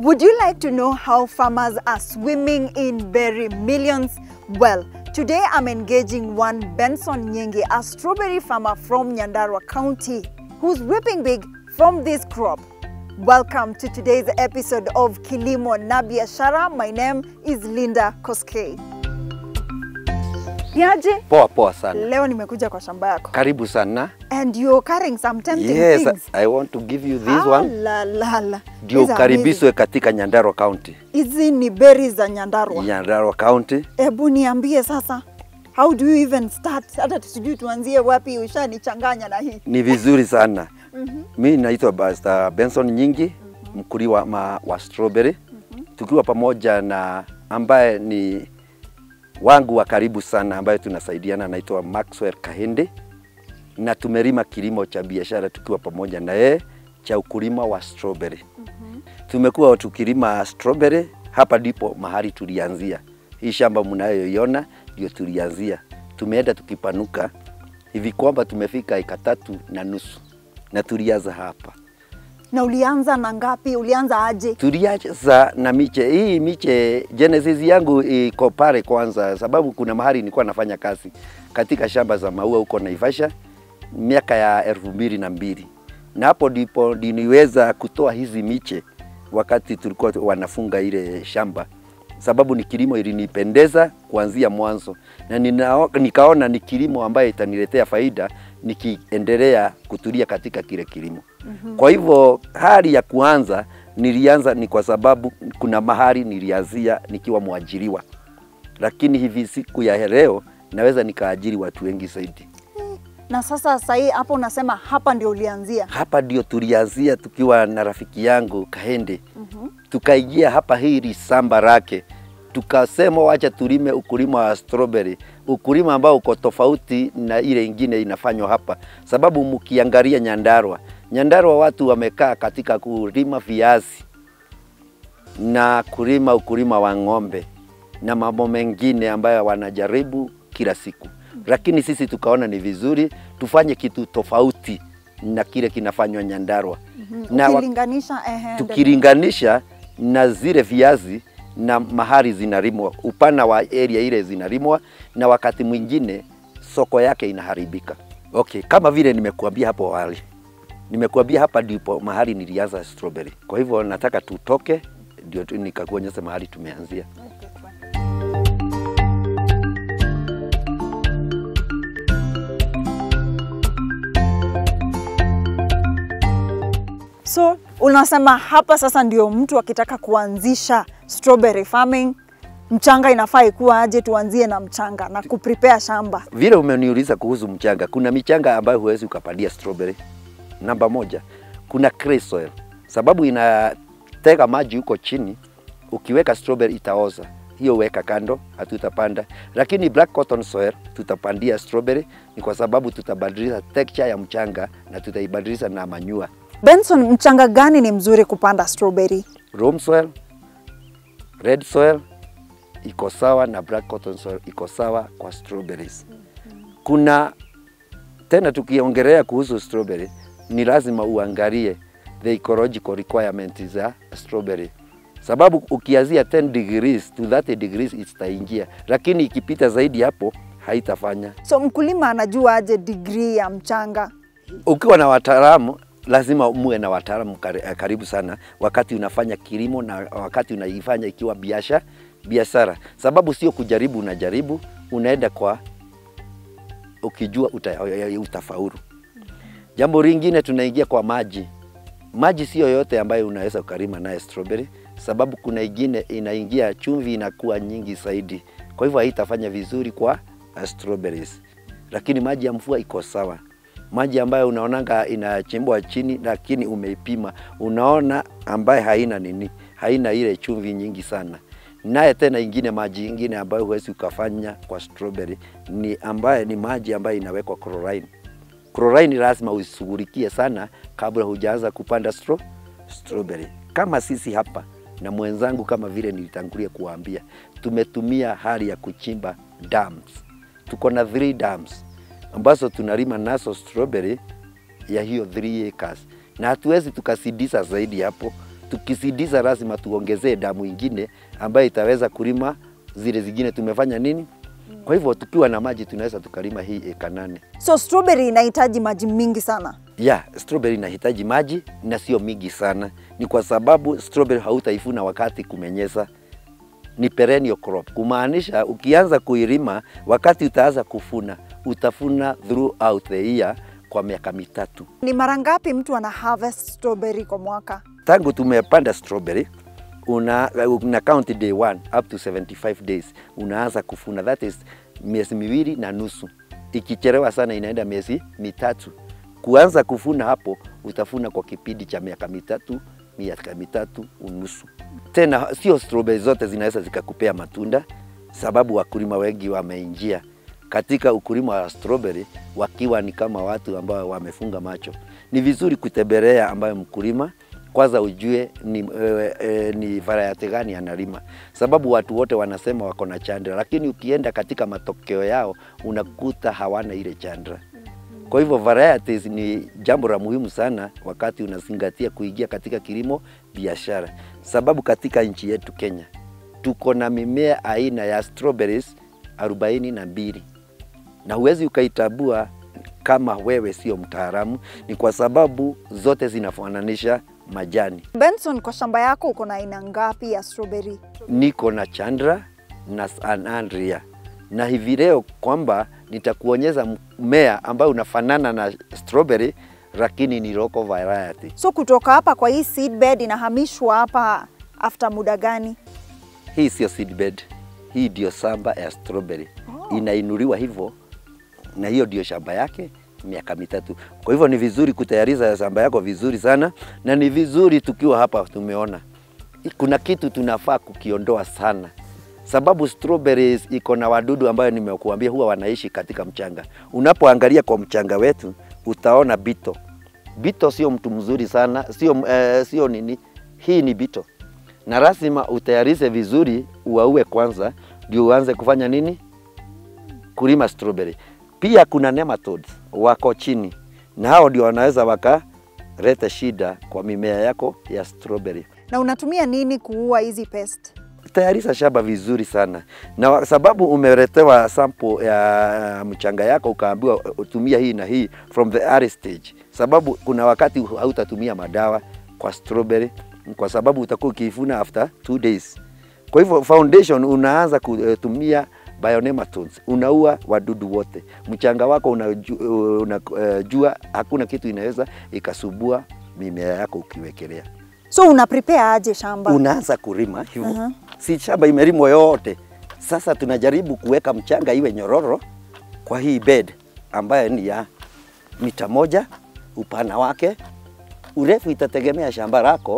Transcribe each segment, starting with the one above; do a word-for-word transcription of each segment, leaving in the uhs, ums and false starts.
Would you like to know how farmers are swimming in berry millions? Well, today I'm engaging one Benson Nyengi, a strawberry farmer from Nyandarua County, who's reaping big from this crop. Welcome to today's episode of Kilimo na Biashara. My name is Linda Koskei. Niaje? Poa poa sana. Leo nimekuja kwa shamba yako. Karibu sana. And you're carrying some tempting yes, things. Yes, I want to give you this ah, one. La la la. Ndio karibiswe katika Nyandarua County. Hizi ni berries za Nyandarua. Nyandarua County. Ebu niambie sasa. How do you even start? Hata sijui tuanzie wapi, ushanichanganya na hii. Ni vizuri sana. Mhm. Mimi naitwa Pastor Benson Nyengi, mm -hmm. mkulima wa, wa strawberry. Mm -hmm. Tukiwa pamoja na ambaye ni wangu wa karibu sana ambaye tunasaidiana, naitwa Maxwell Kahende, na tumerima kilimo cha biashara tukiwa pamoja na yeye cha ukulima wa strawberry. Mm -hmm. Tumekuwa tukilima strawberry, hapa ndipo mahali tulianzia. Hii shamba mnayoiona ndio tulianzia. Tumeenda tukipanuka hivi kwamba tumefika eka tatu na nusu na tulianza hapa. Na ulianza na ngapi? Ulianza aje? Tulianza na miche. Hii miche genesis yangu iko pale kwanza, sababu kuna mahali nilikuwa nafanya kazi katika shamba za maua huko Naivasha miaka ya elfu mbili na mbili. Na hapo ndipo niweza kutoa hizi miche wakati tulikuwa wanafunga ile shamba, sababu ni kilimo ilinipendeza kuanzia mwanzo, na nina, nikaona ni kilimo ambaye itaniletea faida nikiendelea kutulia katika kile kilimo. Mm -hmm. Kwa hivyo hali ya kuanza nilianza ni kwa sababu kuna mahali nilianzia nikiwa mwajiriwa, lakini hivi siku ya leo naweza nikaajiri watu wengi zaidi. Na sasa sasa hapo unasema hapa ndio ulianzia? Hapa ndio tulianzia tukiwa na rafiki yangu Kahende. Mm -hmm. Tukaingia hapa hili samba lake, tukasema wacha tulime ukulima wa strawberry, ukulima ambao uko tofauti na ile ingine inafanywa hapa, sababu mkiangalia Nyandarua, Nyandarua watu wamekaa katika kulima viazi na kulima ukulima wa ng'ombe na mambo mengine ambayo wanajaribu kila siku. Lakini sisi tukaona ni vizuri tufanye kitu tofauti na kile kinafanywa Nyandarua. Mm -hmm. Na ukilinganisha ehe, tukilinganisha na zile viazi na mahali zinalimwa, upana wa area ile zinalimwa, na wakati mwingine soko yake inaharibika. Okay, kama vile nimekuambia hapo awali, nimekuambia hapa ndipo mahali nilianza strawberry. Kwa hivyo nataka tutoke ndio nikakuonyesha mahali tumeanzia. Okay. So unasema hapa sasa ndio mtu akitaka kuanzisha strawberry farming, mchanga inafaa ikuwa aje? Tuanzie na mchanga na kuprepare shamba. Vile umeniuliza kuhusu mchanga, kuna michanga ambayo huwezi ukapandia strawberry. Namba moja, kuna clay soil, sababu inatega maji huko chini, ukiweka strawberry itaoza. Hiyo weka kando, hatutapanda. Lakini black cotton soil tutapandia strawberry, ni kwa sababu tutabadilisha texture ya mchanga na tutaibadilisha na manure. Benson, mchanga gani ni mzuri kupanda strawberry? Loam soil, red soil iko sawa, na black cotton soil iko sawa kwa strawberries. Kuna tena tukiongelea kuhusu strawberry, ni lazima uangalie the ecological requirements za strawberry, sababu ukianzia ten degrees to thirty degrees itaingia, lakini ikipita zaidi hapo haitafanya. So mkulima anajua aje degree ya mchanga? Ukiwa na wataalamu, lazima muwe na wataalamu karibu sana wakati unafanya kilimo na wakati unaifanya ikiwa biashara biashara, sababu sio kujaribu, unajaribu unaenda kwa ukijua uta, utafaulu. Jambo lingine tunaingia kwa maji. Maji sio yote ambayo unaweza ukalima naye strawberry, sababu kuna ingine inaingia chumvi inakuwa nyingi zaidi, kwa hivyo haitafanya vizuri kwa strawberries. Lakini maji ya mvua iko sawa. Maji ambayo unaonanga inachimbwa chini lakini umeipima, unaona ambaye haina nini, haina ile chumvi nyingi sana. Naye tena ingine maji ingine ambayo huwezi ukafanya kwa strawberry ni ambaye ni maji ambayo inawekwa chlorine. Chlorine lazima usishughulikie sana kabla hujaanza kupanda straw, strawberry. Kama sisi hapa na mwenzangu, kama vile nilitangulia kuambia, tumetumia hali ya kuchimba dams. Tuko na three dams ambazo tunalima naso strawberry ya hiyo three acres, na hatuwezi tukasidisa zaidi hapo. tukisidiza lazima tuongezee damu ingine ambayo itaweza kulima zile zingine tumefanya nini. Kwa hivyo tukiwa na maji tunaweza tukalima hii eka nane. So strawberry inahitaji maji mingi sana? Yeah, strawberry inahitaji maji na sio mingi sana. Ni kwa sababu strawberry hautaifuna wakati kumenyesa. Ni perennial crop. Kumaanisha ukianza kuilima wakati utaanza kufuna, utafuna throughout the year kwa miaka mitatu. Ni mara ngapi mtu ana harvest strawberry kwa mwaka? Tangu tumepanda strawberry una, una count day one up to seventy-five days unaanza kufuna, that is miezi miwili na nusu. Ikichelewa sana inaenda miezi mitatu. Kuanza kufuna hapo utafuna kwa kipindi cha miaka mitatu, miaka mitatu unusu. Tena sio strawberry zote zinaweza zikakupea matunda, sababu wakulima wengi wameingia katika ukulima wa strawberry wakiwa ni kama watu ambao wamefunga macho. Ni vizuri kutembelea ambayo mkulima kwanza ujue ni, e, e, ni variety gani analima, sababu watu wote wanasema wako na chandra, lakini ukienda katika matokeo yao unakuta hawana ile chandra. Kwa hivyo varieties ni jambo la muhimu sana wakati unazingatia kuingia katika kilimo biashara, sababu katika nchi yetu Kenya tuko na mimea aina ya strawberries arobaini na mbili na huwezi ukaitabua kama wewe sio mtaalamu, ni kwa sababu zote zinafananisha majani. Benson, kwa shamba yako uko na aina ngapi ya strawberry? Niko na Chandra na San Andrea, na hivi leo kwamba nitakuonyesha mmea ambao unafanana na strawberry lakini ni local variety. So kutoka hapa kwa hii seedbed inahamishwa hapa after muda gani? Hii sio seedbed, hii ndio shamba ya strawberry. Oh. Inainuliwa hivyo na hiyo ndio shamba yake miaka mitatu. Kwa hivyo ni vizuri kutayarisha shamba yako vizuri sana, na ni vizuri tukiwa hapa tumeona kuna kitu tunafaa kukiondoa sana, sababu strawberries iko na wadudu ambayo nimekuambia huwa wanaishi katika mchanga. Unapoangalia kwa mchanga wetu utaona bito. Bito sio mtu mzuri sana, sio eh, sio nini, hii ni bito. Na lazima utayarishe vizuri, uwaue kwanza ndio uanze kufanya nini? Kulima strawberry. Pia kuna nematodes wako chini, na hao ndio wanaweza wakaleta shida kwa mimea yako ya strawberry. Na unatumia nini kuua hizi pest? Tayarisha shamba vizuri sana, na sababu umeletewa sample ya mchanga yako ukaambiwa utumia hii na hii from the early stage, sababu kuna wakati hautatumia madawa kwa strawberry kwa sababu utakuwa ukiifuna after two days. Kwa hivyo foundation unaanza kutumia bionematodes, unaua wadudu wote. Mchanga wako unajua, unajua hakuna kitu inaweza ikasubua mimea yako ukiwekelea. So una prepare aje shamba? Unaanza kulima hivyo. Uh -huh. Si shamba imelimwa yote. Sasa tunajaribu kuweka mchanga iwe nyororo kwa hii bed ambayo ni ya mita moja upana wake. Urefu itategemea shamba lako.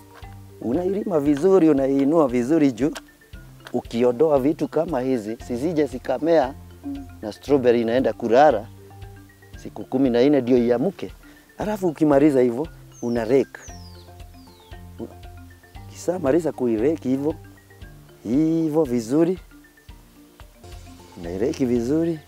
Unailima vizuri, unaiinua vizuri juu. Ukiondoa vitu kama hizi sizije zikamea na strawberry inaenda kurara siku kumi na nne ndio iamuke. Alafu ukimaliza hivyo una rake. Kisa maliza kuireki hivyo hivyo vizuri, unaireki vizuri,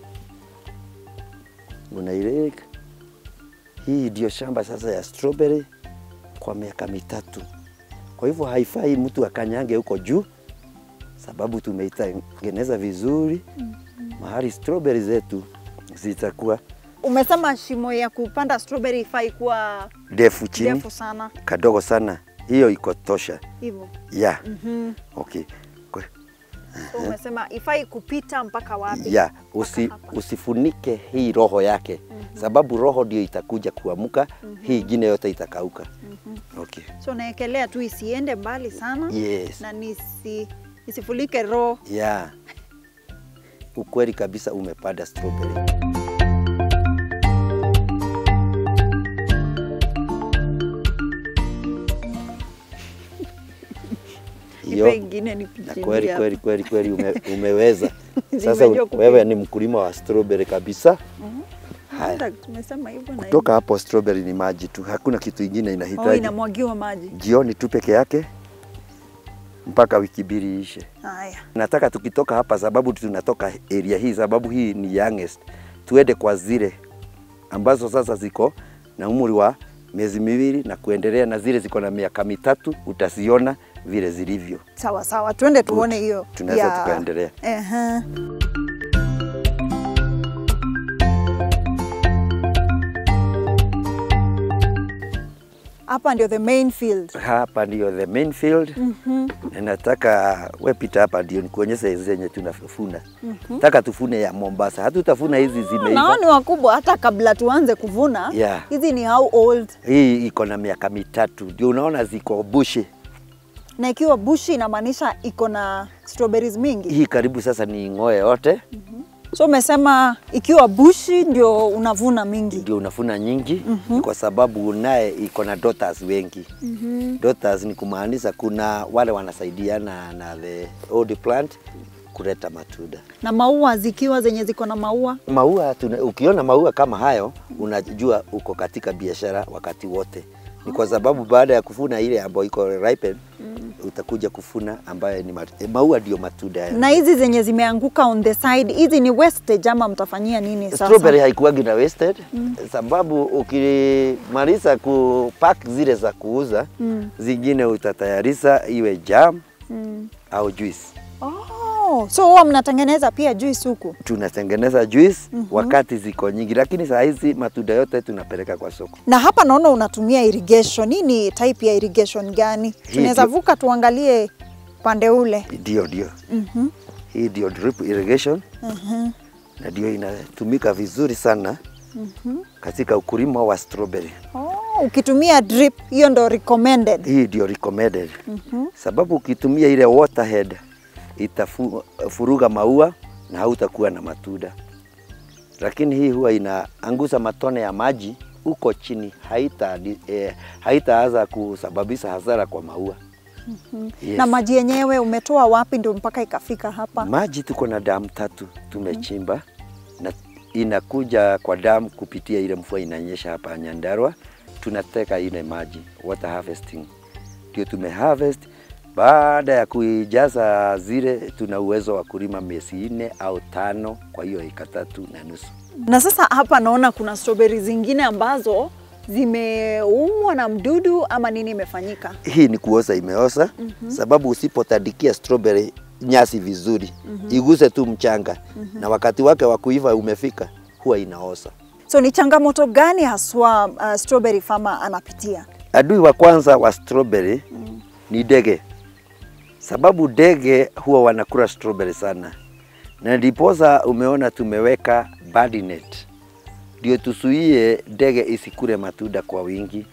unaireki. Hii ndio shamba sasa ya strawberry kwa miaka mitatu. Kwa hivyo haifai mtu akanyange huko juu, sababu tumeitengeneza vizuri. Mm -hmm. Mahali strawberry zetu zitakuwa. Umesema shimo ya kupanda strawberry ifai kuwa ndefu chini, ndefu sana, kadogo sana. Hiyo iko tosha. Hivyo. Yeah. Mm -hmm. Okay. Kwa, so umesema ifai kupita mpaka wapi? Yeah, usi, usifunike hii roho yake. Mm -hmm. Sababu roho ndio itakuja kuamuka. Mm -hmm. Hii ingine yote itakauka. Mm -hmm. Okay. So naekelea tu isiende mbali sana. Yes. Na nisi isifulike roho. Yeah. Ukweli kabisa umepanda strawberry. Pengine ni kweli kweli kweli kweli ume, umeweza. Sasa wewe ni mkulima wa strawberry kabisa. Mm -hmm. Haya. Tumesema hivyo na kutoka hapo strawberry ni maji tu. Hakuna kitu kingine inahitaji. Oh, inamwagiwa maji. Jioni tu peke yake mpaka wiki mbili ishe. Haya. Nataka tukitoka hapa, sababu tunatoka area hii, sababu hii ni youngest, tuende kwa zile ambazo sasa ziko na umri wa miezi miwili na kuendelea, na zile ziko na miaka mitatu utaziona vile zilivyo. Sawa sawa, tuende tuone hiyo. Tunaweza tukaendelea. Ehe. Hapa ndio the main field. Hapa ndio the main field. Mhm. Mm nataka wewe pita hapa ndio nikuonyeshe zenye tunafuna. Mhm. Mm Nataka tufune ya Mombasa. Hatutafuna hizi zimeiva. Naona wakubwa hata kabla tuanze kuvuna. Yeah. Hizi ni how old? Hii iko na miaka mitatu. Ndio unaona ziko bushi. Na ikiwa bushi inamaanisha iko na strawberries mingi. Hii karibu sasa ni ngoe yote. Mhm. Mm So umesema ikiwa bushi ndio unavuna mingi. Ndio unavuna nyingi. Mm -hmm. Kwa sababu naye iko na daughters wengi. Mm -hmm. Daughters ni kumaanisha kuna wale wanasaidiana na the old plant kuleta matunda. Na maua zikiwa zenye ziko na maua? Maua tuna, ukiona maua kama hayo unajua uko katika biashara wakati wote. Ni kwa sababu baada ya kufuna ile ambayo iko ripen, mm. utakuja kufuna ambayo ni mat maua ndio matunda ya. Na hizi zenye zimeanguka on the side, hizi ni wastage ama mtafanyia nini sasa? Strawberry haikuwagi na wasted, mm. sababu ukimaliza kupack zile za kuuza, mm. zingine utatayarisha iwe jam, mm. au juice. Oh, so huwa mnatengeneza pia juice huku? Tunatengeneza juice mm -hmm. wakati ziko nyingi, lakini saa hizi matunda yote tunapeleka kwa soko. Na hapa naona unatumia irrigation. Nini type ya irrigation gani? Tunaweza vuka tuangalie pande ule. Ndio ndio. Mhm. Mm Hii ndio drip irrigation. Mhm. Mm na ndio inatumika vizuri sana. Mhm. Mm katika ukulima wa strawberry. Oh, ukitumia drip hiyo ndio recommended. Hii ndio recommended. Mhm. Mm sababu ukitumia ile water head itafuruga maua na hautakuwa na matunda. Lakini hii huwa inaanguza matone ya maji huko chini, haita eh, haitaanza kusababisha hasara kwa maua. Mm -hmm. Yes. Na maji yenyewe umetoa wapi ndio mpaka ikafika hapa? Maji tuko na damu tatu tumechimba. Mm -hmm. Na inakuja kwa damu kupitia ile mvua inanyesha hapa Nyandarua. Tunateka ile maji, water harvesting. Ndio tumeharvest. Baada ya kuijaza zile tuna uwezo wa kulima miezi nne au tano, kwa hiyo eka tatu na nusu. Na sasa hapa naona kuna strawberry zingine ambazo zimeumwa na mdudu ama nini imefanyika? Hii ni kuoza imeoza. Mm -hmm. Sababu usipotadikia strawberry nyasi vizuri, mm -hmm. iguse tu mchanga, mm -hmm. na wakati wake wa kuiva umefika, huwa inaoza. So ni changamoto gani haswa uh, strawberry farmer anapitia? Adui wa kwanza wa strawberry mm -hmm. ni ndege. Sababu ndege huwa wanakula strawberry sana. Na ndiposa umeona tumeweka bird net. Ndio tusuie ndege isikule matunda kwa wingi.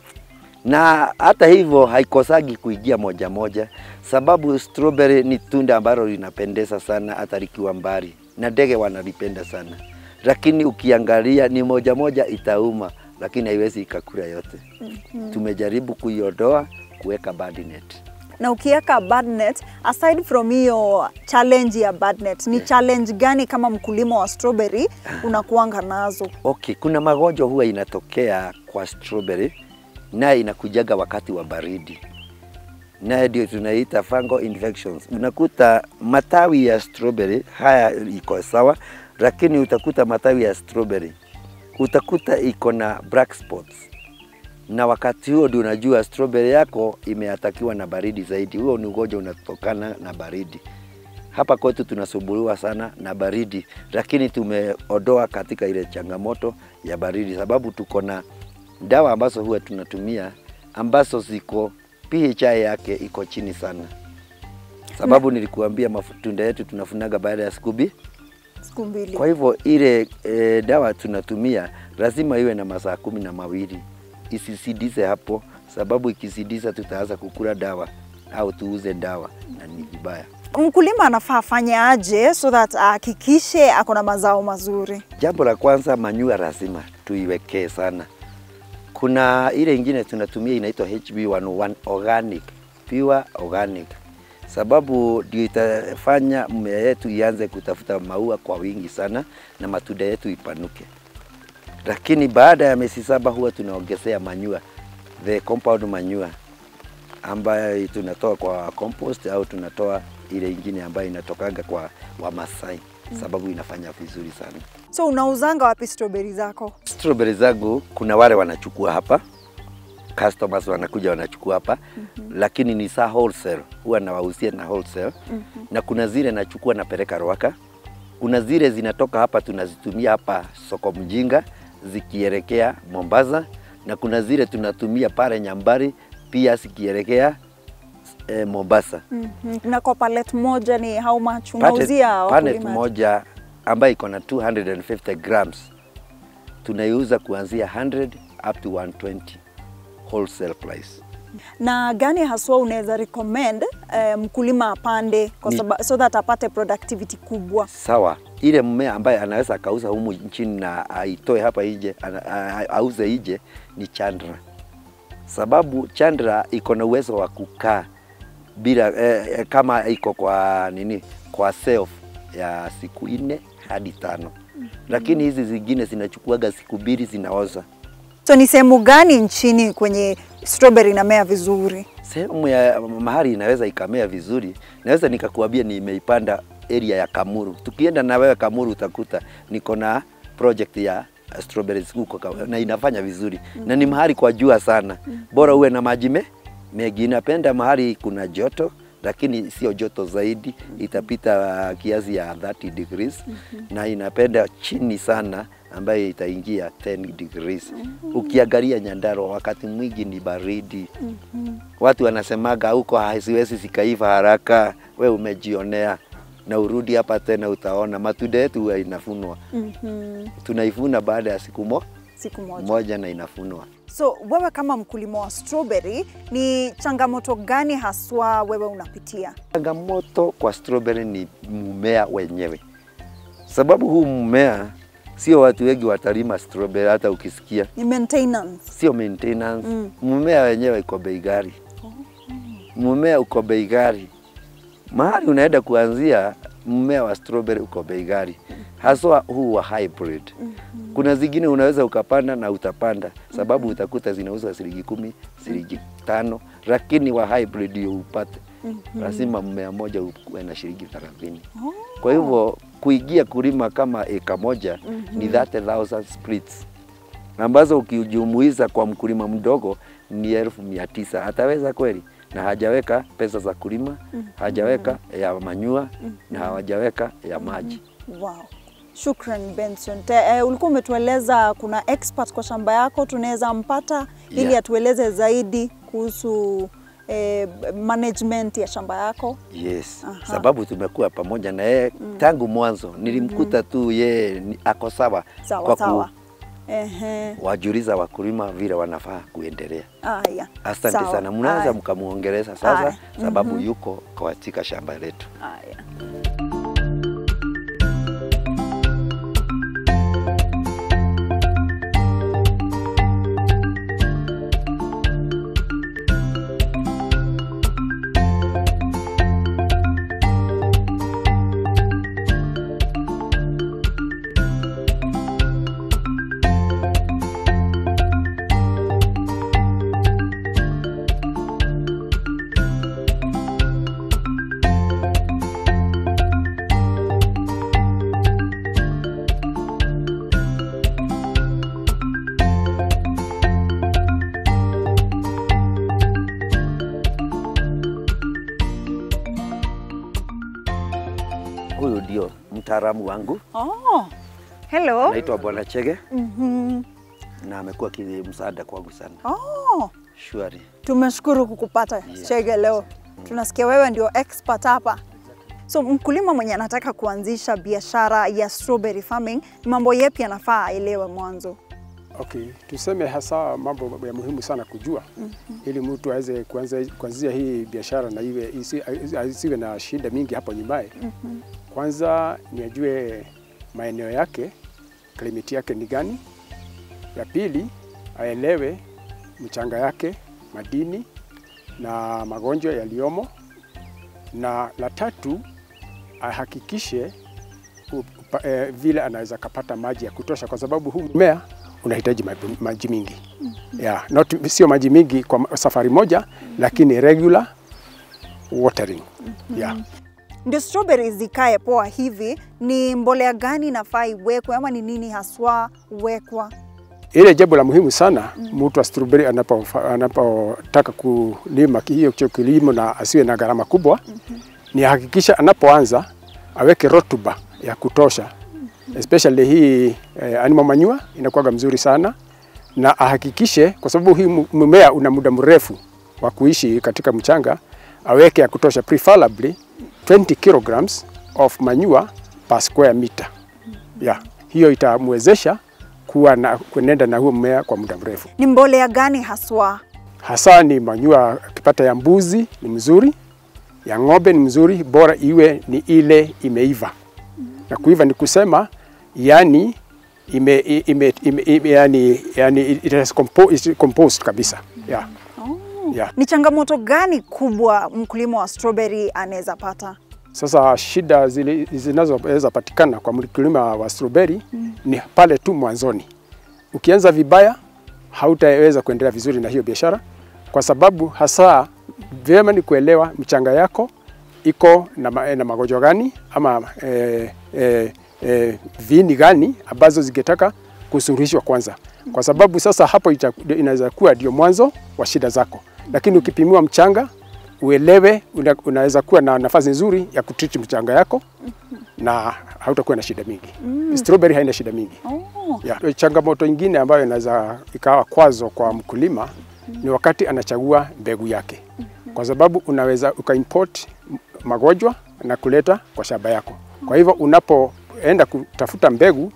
Na hata hivyo haikosagi kuingia moja moja, sababu strawberry ni tunda ambalo linapendeza sana hata likiwa mbali. Na ndege wanalipenda sana. Lakini ukiangalia ni moja moja itauma, lakini haiwezi ikakula yote. Mm -hmm. Tumejaribu kuiondoa kuweka bird net. Na ukiweka bird net, aside from hiyo challenge ya bird net, ni yeah. challenge gani kama mkulima wa strawberry unakuanga nazo? Okay, kuna magonjwa huwa inatokea kwa strawberry na inakujaga wakati wa baridi. Na ndio tunaita fungal infections. Unakuta matawi ya strawberry haya iko sawa, lakini utakuta matawi ya strawberry utakuta iko na black spots. Na wakati huo ndio unajua strawberry yako imeatakiwa na baridi zaidi. Huo ni ugonjwa unatokana na baridi. Hapa kwetu tunasumbuliwa sana na baridi, lakini tumeondoa katika ile changamoto ya baridi, sababu tuko na dawa ambazo huwa tunatumia ambazo ziko pH yake iko chini sana. Sababu nilikuambia matunda yetu tunafunaga baada ya siku mbili. Siku mbili. Kwa hivyo ile e, dawa tunatumia lazima iwe na masaa kumi na mawili. Isisidize hapo, sababu ikisidiza tutaanza kukula dawa au tuuze dawa na ni vibaya. Mkulima anafaa afanye aje so that ahakikishe uh, ako na mazao mazuri? Jambo la kwanza, manure lazima tuiwekee sana. Kuna ile ingine tunatumia inaitwa H B one oh one organic, pure organic. Sababu ndio itafanya mmea yetu ianze kutafuta maua kwa wingi sana na matunda yetu ipanuke. Lakini baada ya miezi saba huwa tunaongezea manure, the compound manure, ambayo tunatoa kwa compost au tunatoa ile ingine ambayo inatokaga kwa Wamasai, sababu inafanya vizuri sana. So unauzanga wapi strawberry zako? Strawberry zangu kuna wale wanachukua hapa customers wanakuja wanachukua hapa. mm -hmm. Lakini ni saa wholesale, huwa nawahusia na wholesale. mm -hmm. Na kuna zile nachukua napeleka Ruaka. Kuna zile zinatoka hapa tunazitumia hapa soko Mjinga zikielekea Mombasa, na kuna zile tunatumia pale Nyambari pia zikielekea eh, Mombasa. mm -hmm. Na kwa pallet moja ni how much unauzia wakulima? Pallet moja ambayo iko na two hundred fifty grams tunaiuza kuanzia one hundred up to one twenty wholesale price. Na gani haswa unaweza recommend eh, mkulima apande kwa sababu so that apate productivity kubwa? Sawa, ile mmea ambaye anaweza akauza humu nchini na aitoe hapa nje auze nje ni Chandra. Sababu Chandra iko na uwezo wa kukaa bila eh, kama iko kwa nini kwa shelf ya siku nne hadi tano. Mm -hmm. Lakini hizi zingine zinachukuaga siku mbili zinaoza. So ni sehemu gani nchini kwenye strawberry inamea vizuri? Sehemu ya mahali inaweza ikamea vizuri, naweza nikakuambia nimeipanda area ya Kamuru. Tukienda na wewe Kamuru utakuta niko na project ya strawberries huko na inafanya vizuri. Mm -hmm. Na ni mahali kwa jua sana. Mm -hmm. Bora uwe na maji mengi. Napenda mahali kuna joto lakini sio joto zaidi. Mm -hmm. Itapita kiasi ya thirty degrees. Mm -hmm. Na inapenda chini sana ambayo itaingia ten degrees. Mm -hmm. Ukiangalia Nyandarua wakati mwingi ni baridi. Mm -hmm. Watu wanasemaga huko haziwezi zikaiva haraka, we umejionea na urudi hapa tena utaona matunda yetu inafunwa. Mm -hmm. Tunaifuna baada ya siku mo siku moja. moja na inafunwa. So wewe kama mkulima wa strawberry ni changamoto gani haswa wewe unapitia? Changamoto kwa strawberry ni mmea wenyewe. Sababu huu mmea sio watu wengi watalima strawberry, hata ukisikia. Ni maintenance. Sio maintenance. Mm. Mmea wenyewe uko bei ghali. Oh. Mmea uko bei ghali. Mahali unaenda kuanzia mmea wa strawberry uko bei ghali. Haswa huu wa hybrid. Mm -hmm. Kuna zingine unaweza ukapanda na utapanda sababu mm -hmm. utakuta zinauzwa shilingi kumi, shilingi tano, lakini wa hybrid ndio upate. Mm -hmm. Lazima mmea moja uwe na shilingi thelathini. Oh. Kwa hivyo kuingia kulima kama eka moja mm -hmm. ni thirty thousand splits. Ambazo ukijumuiza kwa mkulima mdogo ni elfu mia tisa. Ataweza kweli? Na hajaweka pesa za kulima, mm -hmm. hajaweka ya manyua, mm -hmm. na hajaweka ya maji. Wow. Shukran Benson. Te, uh, ulikuwa umetueleza kuna expert kwa shamba yako, tunaweza mpata yeah. ili atueleze zaidi kuhusu eh, management ya shamba yako? Yes. Aha. Sababu tumekuwa pamoja na yeye mm. tangu mwanzo. Nilimkuta mm -hmm. tu yeye ako sawa kwa sawa. Ehe. Wajuliza wakulima vile wanafaa kuendelea. Ah, yeah. Asante sawa. sana. Mnaweza mkamuongeleza sasa Aya. sababu mm -hmm. yuko katika shamba letu. Ah, yeah. Huyu ndio mtaalamu wangu. Oh. Hello. Naitwa Bwana Chege. Mhm. Mm na amekuwa msaada kwangu sana. Oh. Shwari. Tumeshukuru kukupata yes. Chege leo. Mm. Tunasikia wewe ndio expert hapa. So mkulima mwenye anataka kuanzisha biashara ya strawberry farming, mambo yepi anafaa aelewe mwanzo? Okay, tuseme hasa mambo ya muhimu sana kujua mm -hmm. ili mtu aweze kuanzia hii biashara na iwe isiwe na shida mingi hapo nyumbani. Mm -hmm. Kwanza ni ajue maeneo yake, climate yake ni gani. Ya pili, aelewe mchanga yake, madini na magonjwa yaliomo. Na la tatu, ahakikishe upa, eh, vile anaweza kapata maji ya kutosha kwa sababu huu mmea unahitaji maji mingi. Mm -hmm. Yeah, not sio maji mingi kwa safari moja, mm -hmm. lakini regular watering. Mm -hmm. Yeah. Ndio strawberries zikae poa hivi, ni mbolea gani nafaa iwekwe ama ni nini haswa uwekwa? Ile jambo la muhimu sana mtu mm. wa strawberry anapotaka anapo kulima hiyo kilimo na asiwe na gharama kubwa mm -hmm. ni hakikisha anapoanza aweke rotuba ya kutosha mm -hmm. especially hii eh, animal manure inakuwa mzuri sana, na ahakikishe kwa sababu hii mmea una muda mrefu wa kuishi katika mchanga, aweke ya kutosha, preferably twenty kilograms of manure per square meter. Yeah, hiyo itamwezesha kuwa na kuenenda na huo mmea kwa muda mrefu. Ni mbolea gani haswa? Hasa ni manure kipata ya mbuzi ni mzuri, ya ng'ombe ni mzuri, bora iwe ni ile imeiva. Mm -hmm. Na kuiva ni kusema yani ime ime, ime, ime yani yani it is composed, composed kabisa. Yeah. Oh. Yeah. Ni changamoto gani kubwa mkulima wa strawberry anaweza pata? Sasa shida zile zinazoweza patikana kwa mkulima wa strawberry mm. ni pale tu mwanzoni. Ukianza vibaya hautaweza kuendelea vizuri na hiyo biashara, kwa sababu hasa vyema ni kuelewa mchanga yako iko na, ma, na magonjwa gani ama eh, eh, eh, viini gani ambazo zingetaka kusuluhishwa kwanza, kwa sababu sasa hapo inaweza kuwa ndio mwanzo wa shida zako. Lakini ukipimiwa mchanga uelewe, una, unaweza kuwa na nafasi nzuri ya kutreat mchanga yako na hautakuwa na shida mingi. Mm. Strawberry haina shida mingi. Oh. Yeah. Changamoto nyingine ambayo inaweza ikawa kwazo kwa mkulima mm. ni wakati anachagua mbegu yake. Mm -hmm. Kwa sababu unaweza ukaimport magonjwa na kuleta kwa shamba yako. Mm. Kwa hivyo unapoenda kutafuta mbegu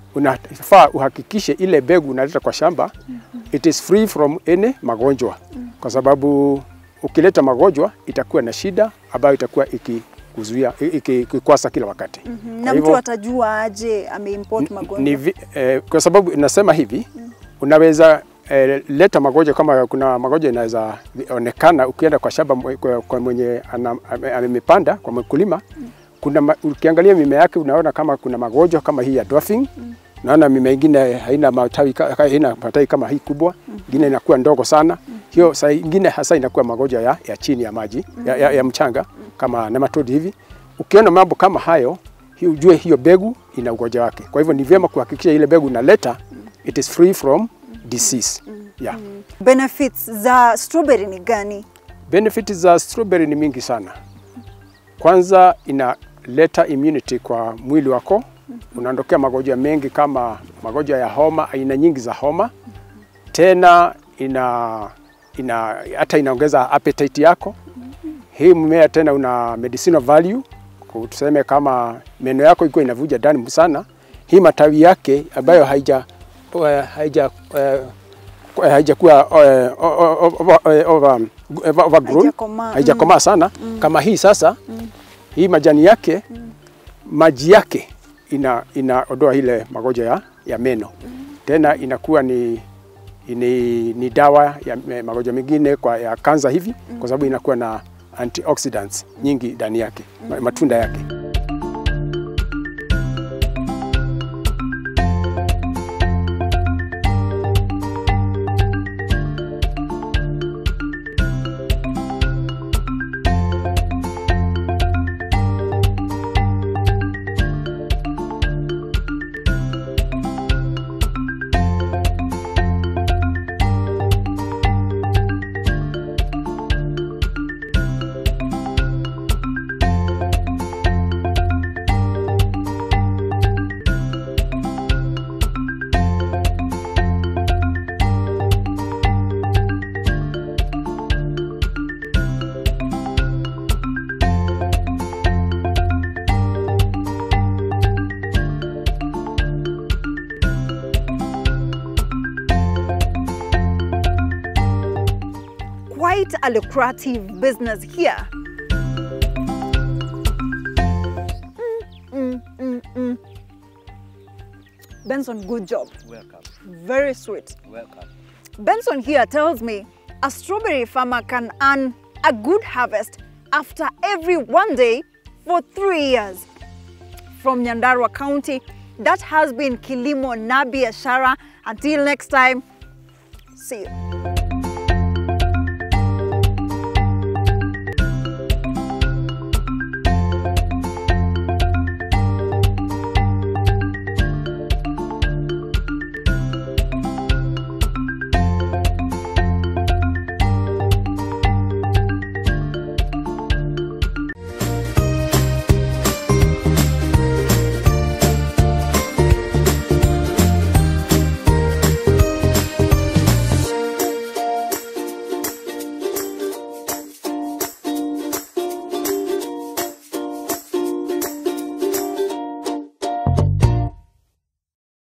unafaa uhakikishe ile mbegu unaleta kwa shamba mm -hmm. it is free from any magonjwa. Mm. Kwa sababu ukileta magonjwa itakuwa na shida ambayo itakuwa ikikuzuia ikikwasa kila wakati. Mm -hmm. Na mtu atajua aje ameimport magonjwa? Eh, kwa sababu nasema hivi mm. unaweza eh, leta magonjwa kama kuna magonjwa inaweza onekana ukienda kwa shamba kwa, kwa mwenye amepanda kwa mkulima mm. kuna ukiangalia mimea yake unaona kama kuna magonjwa kama hii ya dwarfing mm. naona mimea mingine haina matawi haina matawi kama hii kubwa, nyingine mm. inakuwa ndogo sana. Mm. Hiyo saa nyingine hasa inakuwa magonjwa ya, ya chini ya maji, mm. ya, ya, ya mchanga mm. kama nematode hivi. Ukiona mambo kama hayo, hiyo ujue hiyo begu ina ugonjwa wake. Kwa hivyo ni vyema kuhakikisha ile begu unaleta mm. it is free from disease. Mm. Yeah. Mm. Benefits za strawberry ni gani? Benefits za strawberry ni mingi sana. Kwanza inaleta immunity kwa mwili wako. Unaondokea magonjwa mengi kama magonjwa ya homa, aina nyingi za homa. Tena ina ina hata inaongeza appetite yako. Hii mmea tena una medicinal value. Tuseme kama meno yako iko inavuja damu sana, hii matawi yake ambayo haija haija haijakuwa overgrown, haijakomaa sana mm. kama hii sasa mm. hii majani yake mm. maji yake ina inaondoa ile magonjwa ya, ya meno mm. tena inakuwa ni ni, ni dawa ya magonjwa mengine kwa ya kansa hivi mm. kwa sababu inakuwa na antioxidants nyingi ndani yake mm. matunda yake. Quite a lucrative business here. Mm, mm, mm, mm. Benson, good job. Welcome. Very sweet. Welcome. Benson here tells me a strawberry farmer can earn a good harvest after every one day for three years. From Nyandarua County, that has been Kilimo na Biashara. Until next time, see you.